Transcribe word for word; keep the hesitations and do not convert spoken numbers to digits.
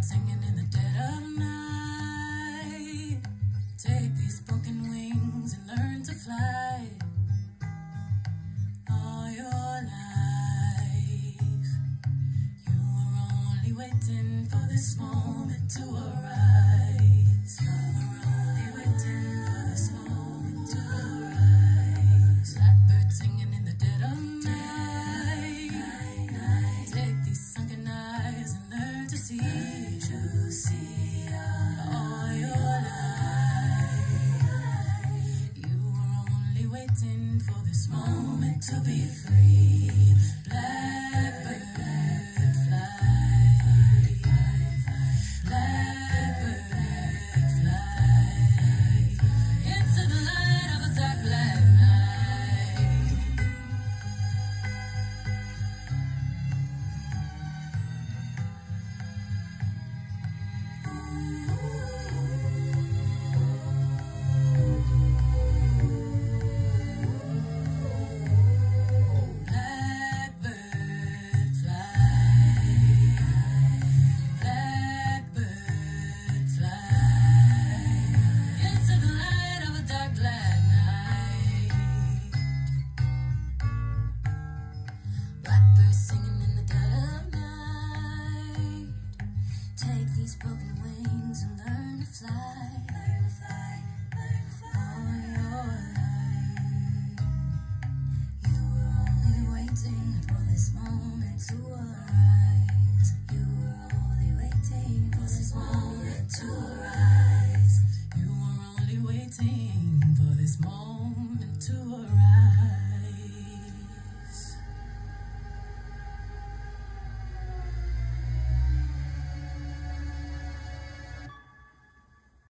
singing in the dead of night. Take these broken wings and learn to fly. All your life, you were only waiting for this moment to arise. You were only waiting for this moment to arise. Blackbird singing in the dead of night. Take these sunken eyes and learn to see. To see all your life, you were only waiting for this moment to be free. Blackbird fly, blackbird fly into the light of a dark black night. Singing in the dead of night. Take these broken